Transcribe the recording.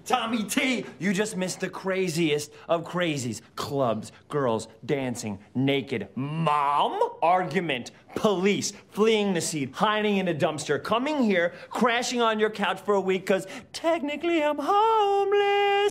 Tommy T, you just missed the craziest of crazies. Clubs, girls, dancing, naked, mom, argument, police, fleeing the scene, hiding in a dumpster, coming here, crashing on your couch for a week because technically I'm homeless.